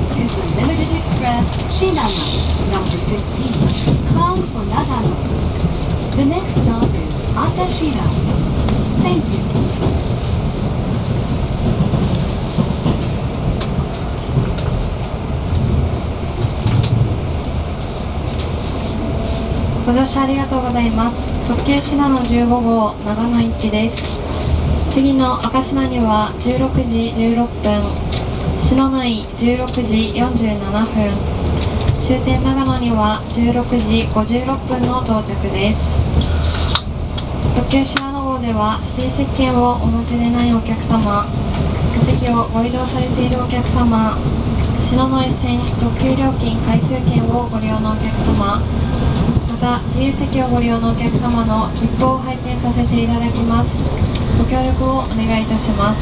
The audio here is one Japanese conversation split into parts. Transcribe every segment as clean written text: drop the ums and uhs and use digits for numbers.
is the Limited Express Shinano, number 15, bound for Nagano. The next stop is Atashira. Thank you. ご乗車ありがとうございます。特急しなの15号長野行きです。次の赤品には16時16分、篠ノ井16時47分、終点長野には16時56分の到着です。特急しなの号では指定席券をお持ちでないお客様、お席をご移動されているお客様、篠ノ井線特急料金回収券をご利用のお客様、また自由席をご利用のお客様の切符を拝見させていただきます。ご協力をお願いいたします。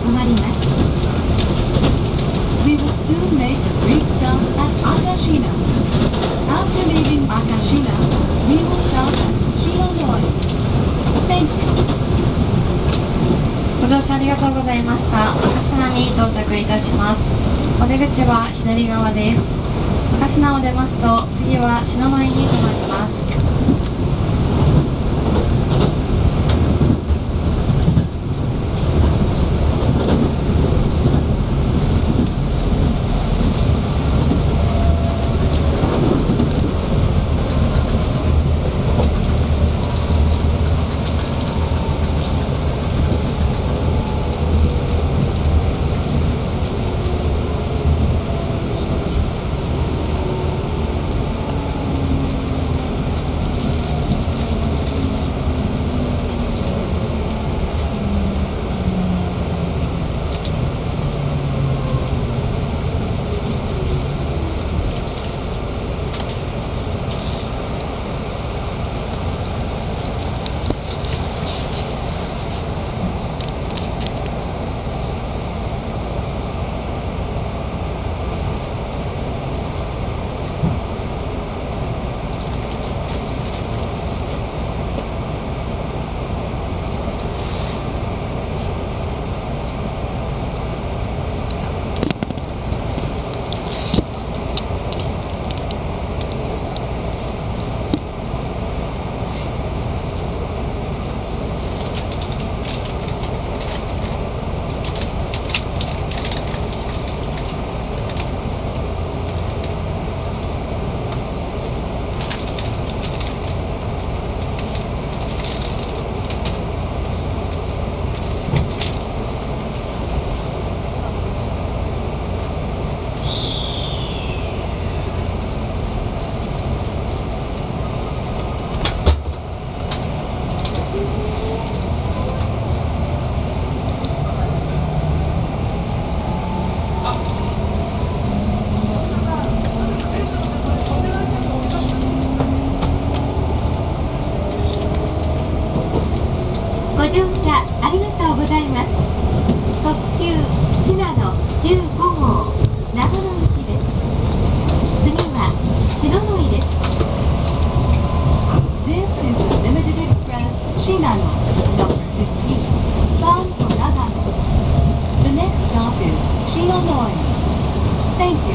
止まります。We will soon make a brief stop at Akashina. After leaving Akashina, we will stop at Shionoi. Thank you. ご乗車ありがとうございました。赤品に到着いたします。お出口は左側です。赤品を出ますと、次は篠ノ井に停まります。 ご乗車ありがとうございます。特急信濃15号長野行きです。次は篠ノ井です。This is the Limited Express Shinano number 15 bound for Nagano. The next stop is Shionoi. Thank you.